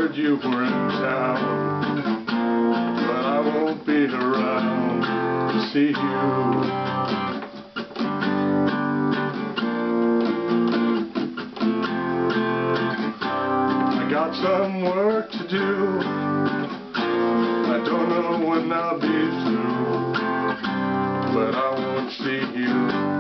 heard you were in town, but I won't be around to see you. I got some work to do. I don't know when I'll be through, but I won't see you.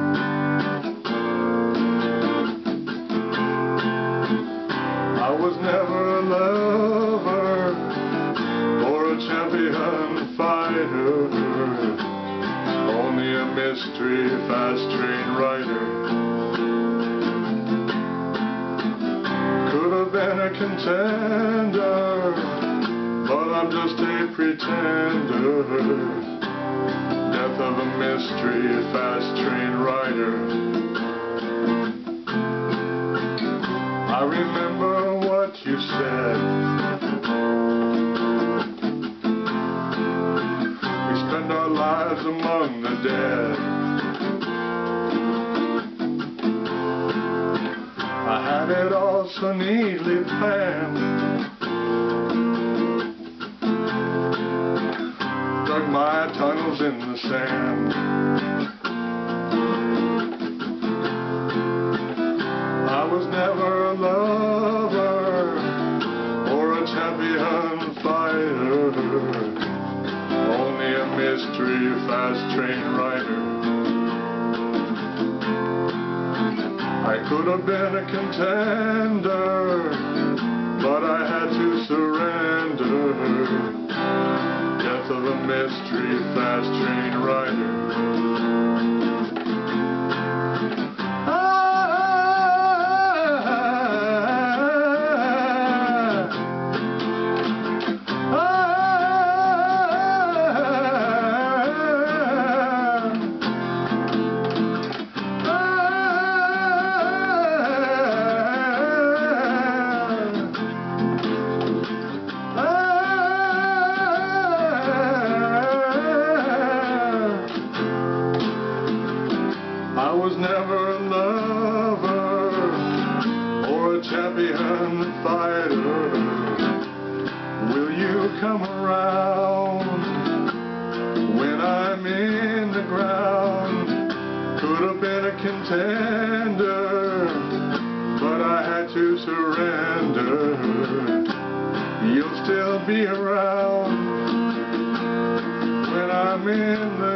I was never a lover or a champion fighter, only a mystery fast train rider. Could have been a contender, but I'm just a pretender. Death of a mystery fast train rider. I remember what you said. We spend our lives among the dead. I had it all so neatly planned. Dug my tunnels in the sand. I was never a lover or a champion fighter, only a mystery fast train rider. I could have been a contender, but I had to surrender. Death of a mystery fast train rider. I was never a lover or a champion fighter. Will you come around when I'm in the ground? Could have been a contender, but I had to surrender. You'll still be around when I'm in the